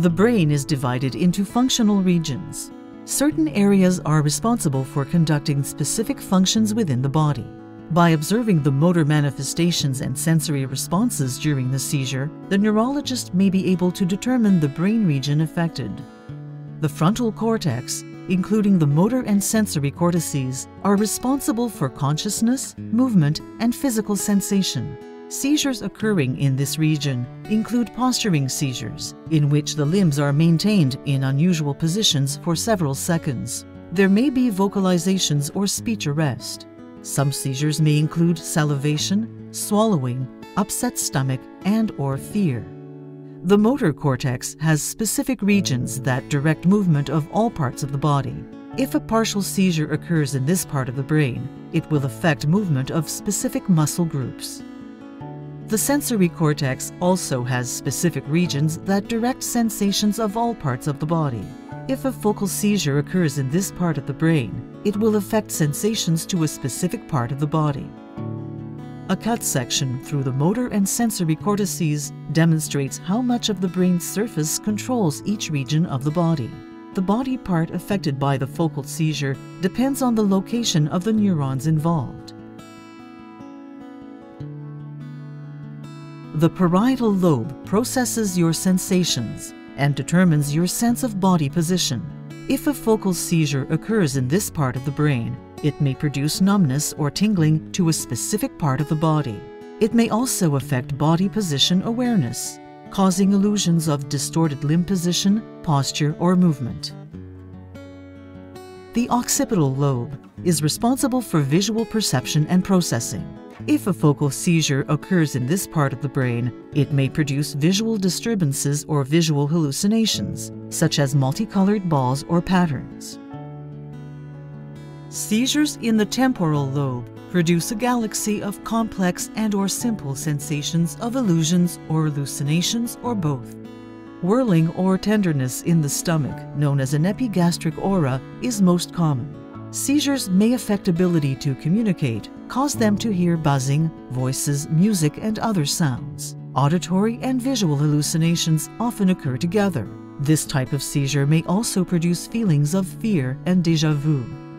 The brain is divided into functional regions. Certain areas are responsible for conducting specific functions within the body. By observing the motor manifestations and sensory responses during the seizure, the neurologist may be able to determine the brain region affected. The frontal cortex, including the motor and sensory cortices, are responsible for consciousness, movement, and physical sensation. Seizures occurring in this region include posturing seizures, in which the limbs are maintained in unusual positions for several seconds. There may be vocalizations or speech arrest. Some seizures may include salivation, swallowing, upset stomach, and/or fear. The motor cortex has specific regions that direct movement of all parts of the body. If a partial seizure occurs in this part of the brain, it will affect movement of specific muscle groups. The sensory cortex also has specific regions that direct sensations of all parts of the body. If a focal seizure occurs in this part of the brain, it will affect sensations to a specific part of the body. A cut section through the motor and sensory cortices demonstrates how much of the brain's surface controls each region of the body. The body part affected by the focal seizure depends on the location of the neurons involved. The parietal lobe processes your sensations and determines your sense of body position. If a focal seizure occurs in this part of the brain, it may produce numbness or tingling to a specific part of the body. It may also affect body position awareness, causing illusions of distorted limb position, posture, or movement. The occipital lobe is responsible for visual perception and processing. If a focal seizure occurs in this part of the brain, it may produce visual disturbances or visual hallucinations, such as multicolored balls or patterns. Seizures in the temporal lobe produce a galaxy of complex and/or simple sensations of illusions or hallucinations or both. Whirling or tenderness in the stomach, known as an epigastric aura, is most common. Seizures may affect ability to communicate, cause them to hear buzzing, voices, music, and other sounds. Auditory and visual hallucinations often occur together. This type of seizure may also produce feelings of fear and déjà vu.